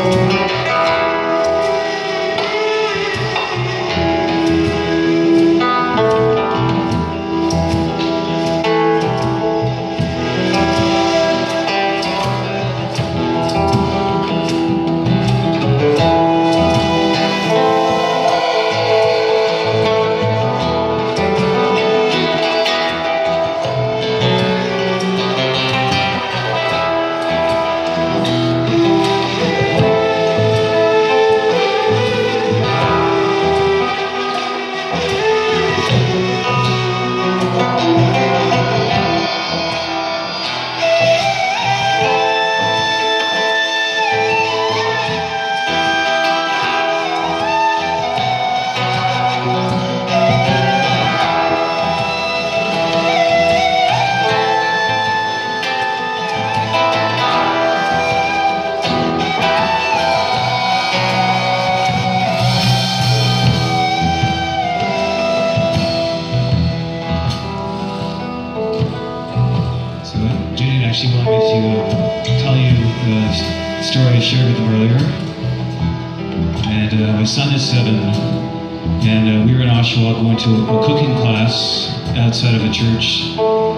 Actually wanted me to tell you the story I shared with them earlier. And my son is 7, and we were in Oshawa going to a cooking class outside of a church,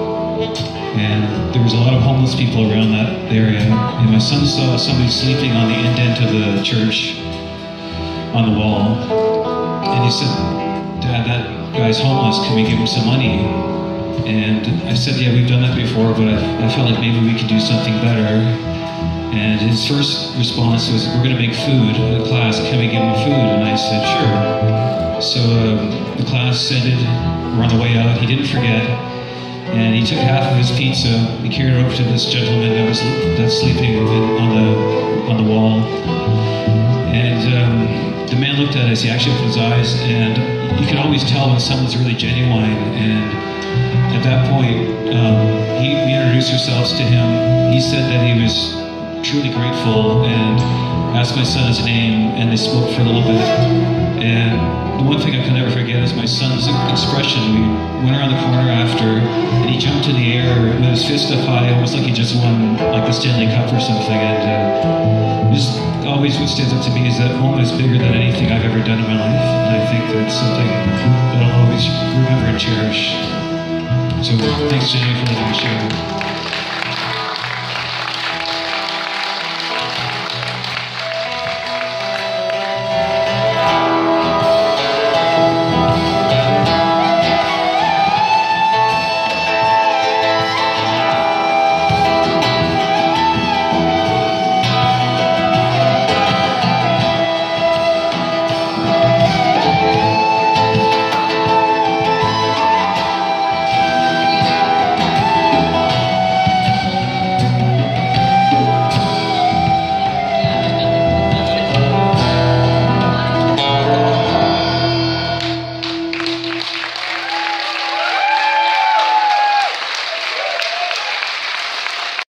and there was a lot of homeless people around that area, and my son saw somebody sleeping on the indent of the church on the wall, and he said, "Dad, that guy's homeless, can we give him some money?" And I said, "Yeah, we've done that before, but I felt like maybe we could do something better." And his first response was, "We're going to make food in the class, can we give him food?" And I said, "Sure." So the class ended, we're on the way out, he didn't forget, and he took half of his pizza, he carried it over to this gentleman that's sleeping on the wall. And the man looked at us, he actually opened his eyes, and you could always tell when someone's really genuine. And at that point, we introduced ourselves to him. He said that he was truly grateful and asked my son his name, and they spoke for a little bit. And the one thing I can never forget is my son's expression. We went around the corner after, and he jumped in the air with his fist up high, almost like he just won like the Stanley Cup or something. And just always what stands out to me is that moment is bigger than anything I've ever done in my life. And I think that's something that I'll always remember and cherish. So thanks, Juneyt, for letting me share.